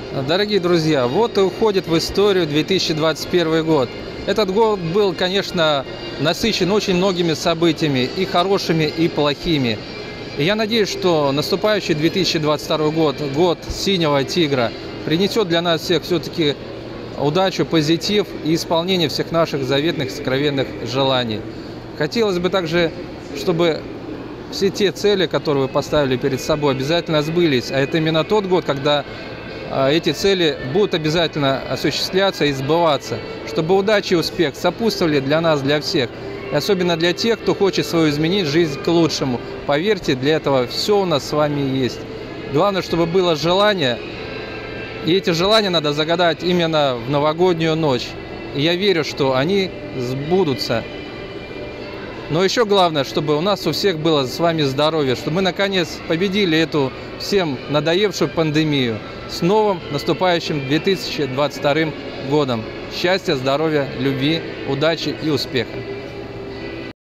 Дорогие друзья, вот и уходит в историю 2021 год. Этот год был, конечно, насыщен очень многими событиями, и хорошими, и плохими. И я надеюсь, что наступающий 2022 год, год синего тигра, принесет для нас всех все-таки удачу, позитив и исполнение всех наших заветных, сокровенных желаний. Хотелось бы также, чтобы все те цели, которые вы поставили перед собой, обязательно сбылись. А это именно тот год, когда эти цели будут обязательно осуществляться и сбываться, чтобы удача и успех сопутствовали для нас, для всех. И особенно для тех, кто хочет свою изменить жизнь к лучшему. Поверьте, для этого все у нас с вами есть. Главное, чтобы было желание, и эти желания надо загадать именно в новогоднюю ночь. И я верю, что они сбудутся. Но еще главное, чтобы у нас у всех было с вами здоровье, чтобы мы наконец победили эту всем надоевшую пандемию. С новым наступающим 2022 годом. Счастья, здоровья, любви, удачи и успеха.